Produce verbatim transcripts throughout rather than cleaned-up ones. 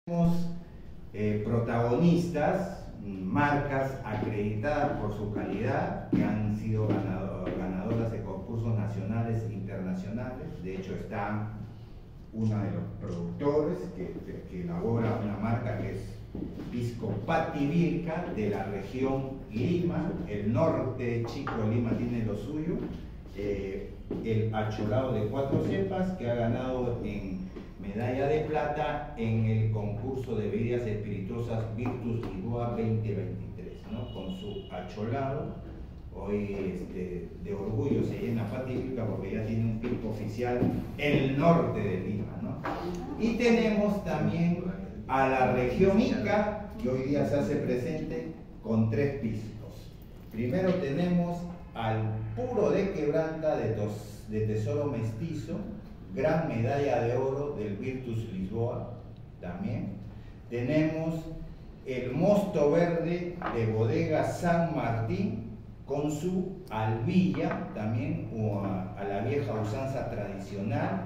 Tenemos eh, protagonistas, marcas acreditadas por su calidad, que han sido ganado, ganadoras de concursos nacionales e internacionales. De hecho, está uno de los productores que, que, que elabora una marca que es Pisco Pativilca, de la región Lima. El norte chico de Lima tiene lo suyo. Eh, el acholado de cuatro cepas, que ha ganado en medalla de plata en el concurso de bebidas espirituosas Virtus Lisboa veinte veintitrés, ¿no? Con su acholado, hoy este, de orgullo se llena Pativilca porque ya tiene un pisco oficial en el norte de Lima, ¿no? Y tenemos también a la región Ica, que hoy día se hace presente con tres piscos. Primero tenemos al puro de Quebranta de, tos, de Tesoro Mestizo, gran medalla de oro del Virtus Lisboa también. Tenemos el mosto verde de bodega San Martín con su albilla, también a, a la vieja usanza tradicional.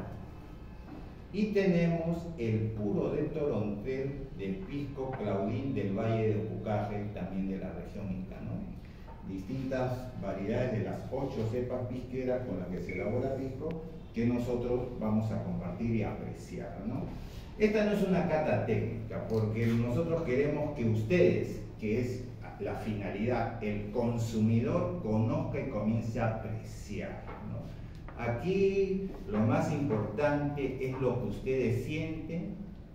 Y tenemos el puro de Torontel del pisco Claudín del Valle de Upucaje, también de la región Ica, ¿no? Distintas variedades de las ocho cepas pisqueras con las que se elabora pisco, que nosotros vamos a compartir y apreciar, ¿no? Esta no es una cata técnica, porque nosotros queremos que ustedes, que es la finalidad, el consumidor, conozca y comience a apreciar, ¿no? Aquí lo más importante es lo que ustedes sienten,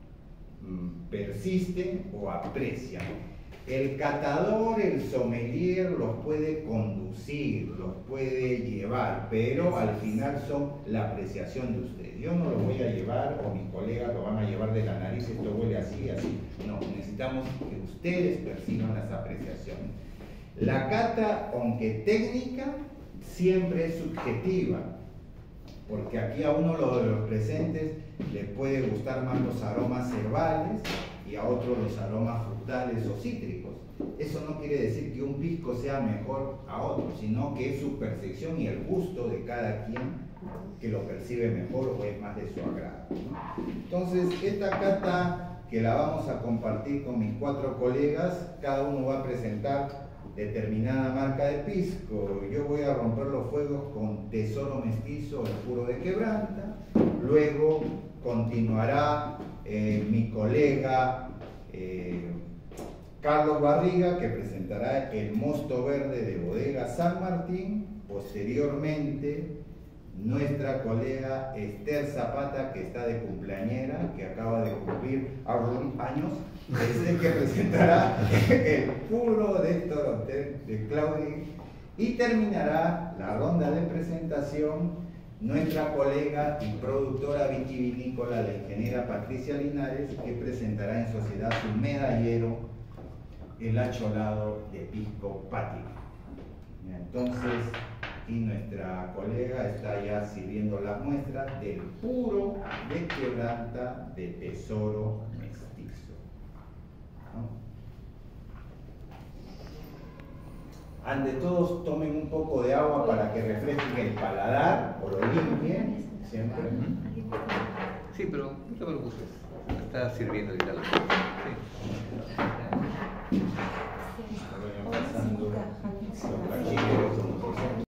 persisten o aprecian. El catador, el sommelier los puede conducir, los puede llevar, pero al final son la apreciación de ustedes. Yo no lo voy a llevar, o mis colegas lo van a llevar de la nariz, esto huele así, así. No, necesitamos que ustedes perciban las apreciaciones. La cata, aunque técnica, siempre es subjetiva, porque aquí a uno de los presentes les puede gustar más los aromas herbales y a otros los aromas frutales o cítricos. Eso no quiere decir que un pisco sea mejor a otro, sino que es su percepción y el gusto de cada quien que lo percibe mejor o es más de su agrado, ¿no? Entonces, esta cata que la vamos a compartir con mis cuatro colegas, cada uno va a presentar determinada marca de pisco. Yo voy a romper los fuegos con Tesoro Mestizo, el puro de Quebranta. Luego continuará eh, mi colega eh, Carlos Barriga, que presentará el mosto verde de bodega San Martín. Posteriormente, nuestra colega Esther Zapata, que está de cumpleañera, que acaba de cumplir años, es el que presentará el puro de Torontel de Claudín. Y terminará la ronda de presentación nuestra colega y productora vitivinícola, la ingeniera Patricia Linares, que presentará en sociedad su medallero, el acholado de pisco Pativilca. Entonces, y nuestra colega está ya sirviendo las muestras del puro de Quebranta de Tesoro Mestizo, ¿no? Ante todos, tomen un poco de agua para que refresquen el paladar o lo limpien siempre. Sí, pero no te preocupes, está sirviendo ahorita la sí. Pasando los